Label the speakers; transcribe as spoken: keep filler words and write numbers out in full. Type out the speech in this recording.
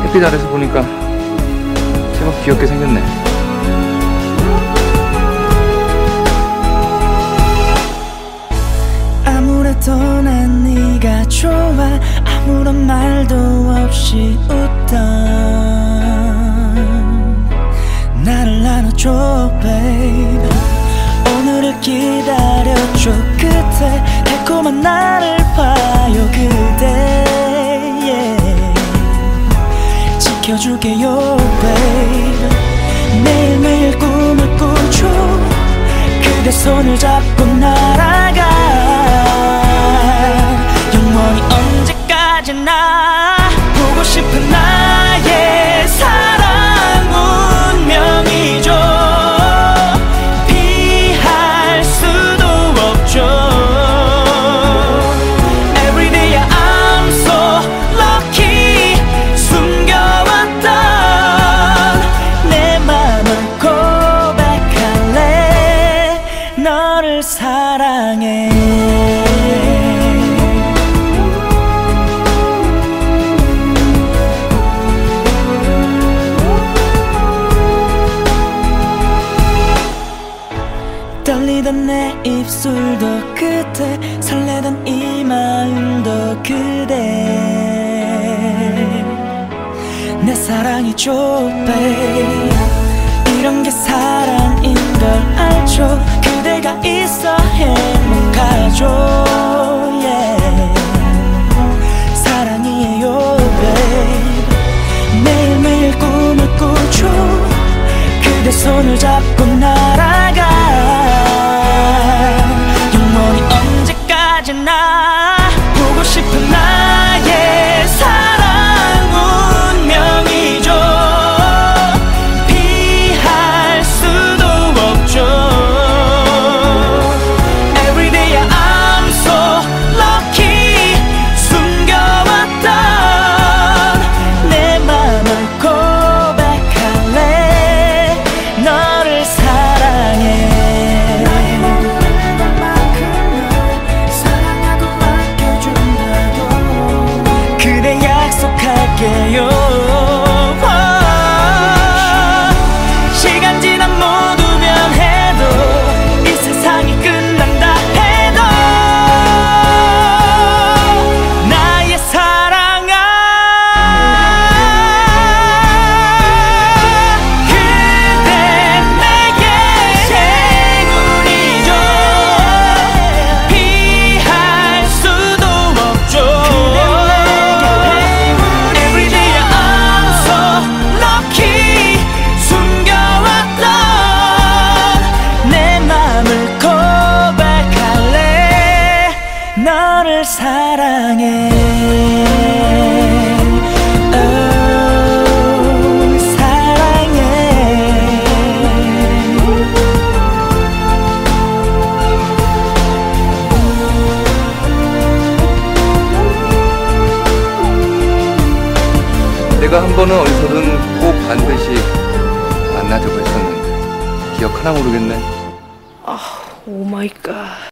Speaker 1: 햇빛 아래서 보니까 제법 귀엽게 생겼네.
Speaker 2: 아무래도 난 네가 좋아. 아무런 말도 없이 웃던 나를 안아줘 babe. 오늘을 기다려줘 그대. 달콤한 나를 봐요 그대 yeah. 지켜줄게요 babe. 매일매일 꿈을 꾸죠. 그대 손을 잡고 날아가. 영원히 언제까지나 보고 싶은 나의 사랑 운명이죠. 피할 수도 없죠. Every day I'm so lucky. 숨겨왔던 내 맘을 고백할래. 너를 사랑해. 떨리던 내 입술도 그대. 설레던 이 마음도 그대. 내 사랑이죠 babe. 이런 게 사랑인 걸 알죠. 그대가 있어 행복하죠 yeah. 사랑이에요 babe. 매일매일 꿈을 꾸죠. 그대 손을 잡고 날아가. 영원히 언제까지나 보고 싶은 나의 사랑 운명이죠. 피할 수도 없죠. Every day I'm so lucky. 숨겨왔던 내 맘을 고백할래. 너를 사랑해. 그대 약속할게요. 시간 지나 모두 변해도 이 세상이 끝난다 해도 나의 사랑아 그대 내게 행운이죠. 피할 수도 없죠. Every day I'm so lucky. 숨겨왔던 내 맘을 고백할래. 너를 사랑해. Oh, 사랑해.
Speaker 1: 내가 한 번은 어디서든 꼭 반드시 만나자고 했었는데 기억하나 모르겠네.
Speaker 3: 아, 오 마이 갓.